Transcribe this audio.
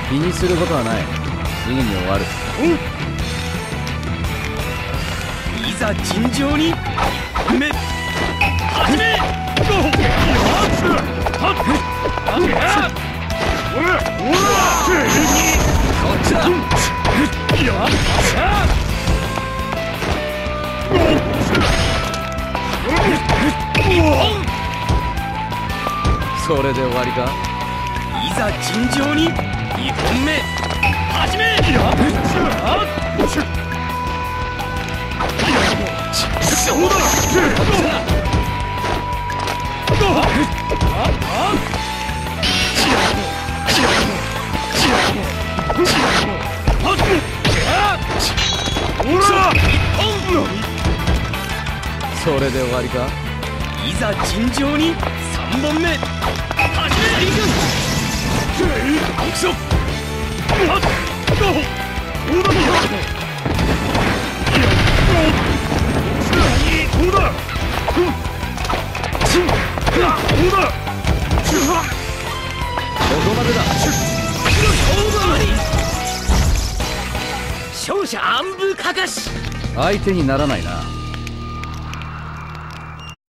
気にすることはない。すぐに終わる。 いざ尋常に始めそれで終わりか。 いざ尋常に2本目始めそれで終わりか。 いざ尋常に3本目始め行くぞここまでだ。 勝者暗部かかし相手にならないな。